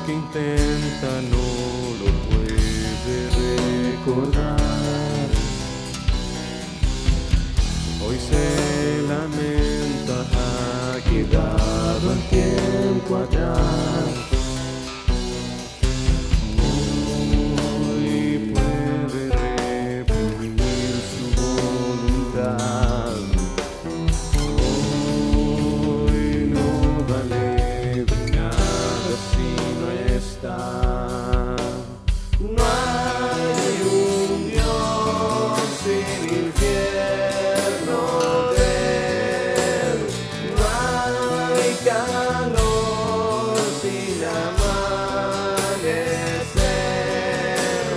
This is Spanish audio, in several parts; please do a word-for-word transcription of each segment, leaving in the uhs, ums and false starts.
que intenta no lo puede recordar. Hoy se lamenta, ha quedado el tiempo atrás. Hoy puede reprimir su voluntad. Hoy no vale de nada si no está. No hay un Dios sin infierno de él. No hay calor sin amanecer.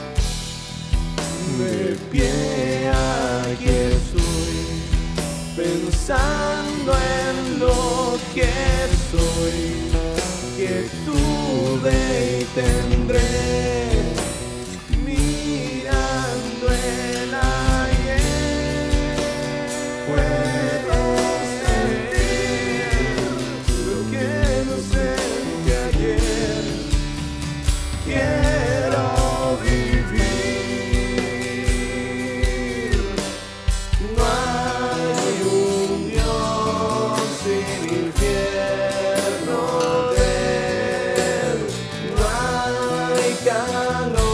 De pie aquí estoy, pensando en lo que soy, que tuve y tendré, mirando el ayer. Puedo sentir lo que no sentí ayer. Quiero vivir. No hay un Dios sin infierno de él. No hay calor